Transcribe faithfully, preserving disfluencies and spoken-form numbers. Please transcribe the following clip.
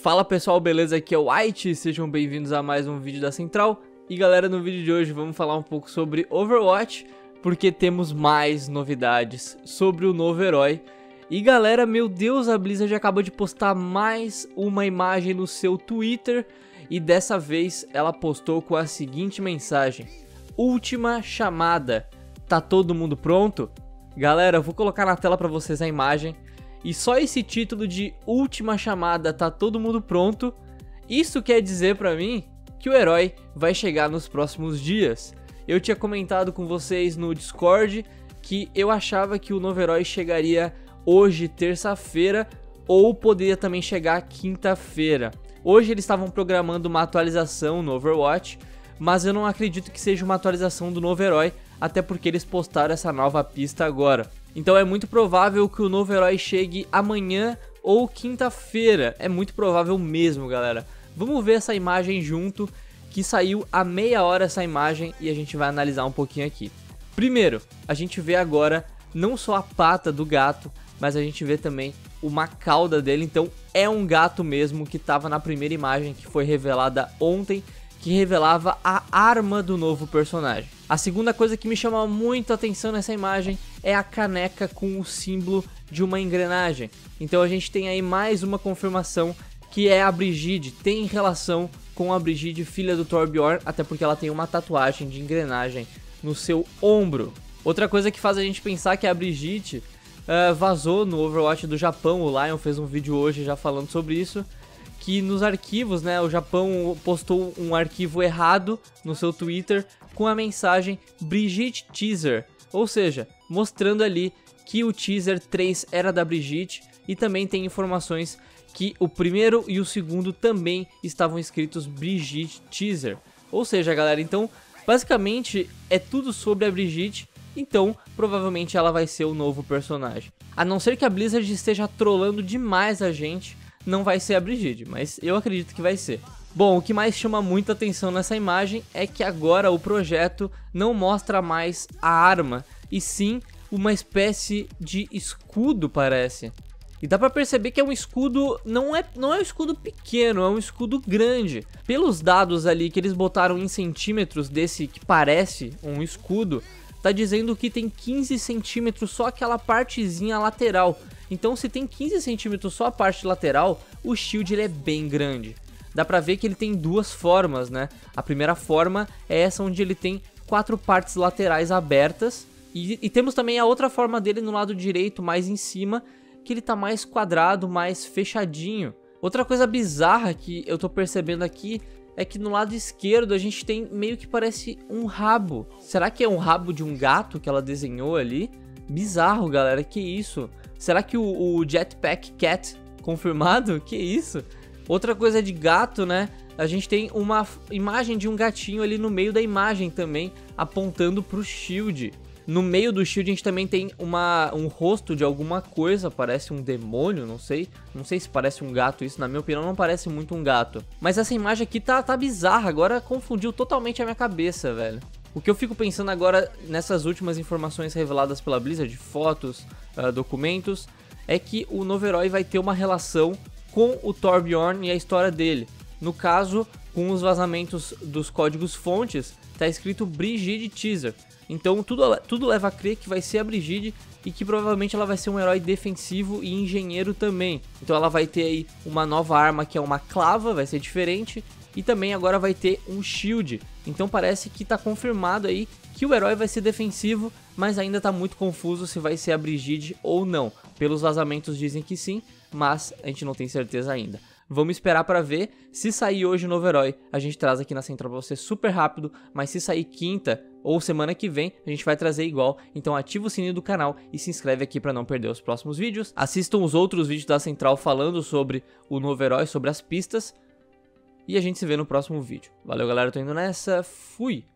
Fala pessoal, beleza? Aqui é o White, sejam bem-vindos a mais um vídeo da Central. E galera, no vídeo de hoje vamos falar um pouco sobre Overwatch, porque temos mais novidades sobre o novo herói. E galera, meu Deus, a Blizzard acabou de postar mais uma imagem no seu Twitter, e dessa vez ela postou com a seguinte mensagem: última chamada, tá todo mundo pronto? Galera, eu vou colocar na tela pra vocês a imagem. E só esse título de última chamada, tá todo mundo pronto, isso quer dizer pra mim que o herói vai chegar nos próximos dias. Eu tinha comentado com vocês no Discord que eu achava que o novo herói chegaria hoje, terça-feira, ou poderia também chegar quinta-feira. Hoje eles estavam programando uma atualização no Overwatch, mas eu não acredito que seja uma atualização do novo herói, até porque eles postaram essa nova pista agora. Então é muito provável que o novo herói chegue amanhã ou quinta-feira. É muito provável mesmo, galera. Vamos ver essa imagem junto, que saiu há meia hora essa imagem, e a gente vai analisar um pouquinho aqui. Primeiro, a gente vê agora não só a pata do gato, mas a gente vê também uma cauda dele. Então é um gato mesmo, que estava na primeira imagem que foi revelada ontem, que revelava a arma do novo personagem. A segunda coisa que me chama muito a atenção nessa imagem é a caneca com o símbolo de uma engrenagem. Então a gente tem aí mais uma confirmação que é a Brigitte, tem relação com a Brigitte, filha do Torbjorn, até porque ela tem uma tatuagem de engrenagem no seu ombro. Outra coisa que faz a gente pensar que a Brigitte uh, vazou no Overwatch do Japão. O Lion fez um vídeo hoje já falando sobre isso, que nos arquivos, né, o Japão postou um arquivo errado no seu Twitter com a mensagem Brigitte Teaser, ou seja, mostrando ali que o Teaser três era da Brigitte, e também tem informações que o primeiro e o segundo também estavam escritos Brigitte Teaser. Ou seja, galera, então basicamente é tudo sobre a Brigitte, então provavelmente ela vai ser o novo personagem. A não ser que a Blizzard esteja trollando demais a gente, não vai ser a Brigitte, mas eu acredito que vai ser. Bom, o que mais chama muita atenção nessa imagem é que agora o projeto não mostra mais a arma, e sim uma espécie de escudo, parece. E dá pra perceber que é um escudo, não é, não é um escudo pequeno, é um escudo grande. Pelos dados ali que eles botaram em centímetros desse que parece um escudo, tá dizendo que tem quinze centímetros só aquela partezinha lateral. Então se tem quinze centímetros só a parte lateral, o shield ele é bem grande. Dá pra ver que ele tem duas formas, né? A primeira forma é essa onde ele tem quatro partes laterais abertas. E, e temos também a outra forma dele no lado direito, mais em cima, que ele tá mais quadrado, mais fechadinho. Outra coisa bizarra que eu tô percebendo aqui é que no lado esquerdo a gente tem meio que parece um rabo. Será que é um rabo de um gato que ela desenhou ali? Bizarro, galera, que isso? Será que o, o Jetpack Cat confirmado? Que isso? Outra coisa de gato, né? A gente tem uma imagem de um gatinho ali no meio da imagem também, apontando pro shield. No meio do shield a gente também tem uma, um rosto de alguma coisa, parece um demônio, não sei. Não sei se parece um gato, isso na minha opinião não parece muito um gato. Mas essa imagem aqui tá, tá bizarra, agora confundiu totalmente a minha cabeça, velho. O que eu fico pensando agora nessas últimas informações reveladas pela Blizzard, fotos, uh, documentos, é que o novo herói vai ter uma relação com o Torbjorn e a história dele. No caso, com os vazamentos dos códigos fontes, tá escrito Brigitte Teaser. Então tudo, tudo leva a crer que vai ser a Brigitte e que provavelmente ela vai ser um herói defensivo e engenheiro também. Então ela vai ter aí uma nova arma que é uma clava, vai ser diferente. E também agora vai ter um shield. Então parece que tá confirmado aí que o herói vai ser defensivo, mas ainda tá muito confuso se vai ser a Brigitte ou não. Pelos vazamentos dizem que sim, mas a gente não tem certeza ainda. Vamos esperar pra ver. Se sair hoje o novo herói, a gente traz aqui na Central pra você super rápido. Mas se sair quinta ou semana que vem, a gente vai trazer igual. Então ativa o sininho do canal e se inscreve aqui pra não perder os próximos vídeos. Assistam os outros vídeos da Central falando sobre o novo herói, sobre as pistas. E a gente se vê no próximo vídeo. Valeu, galera, eu tô indo nessa. Fui!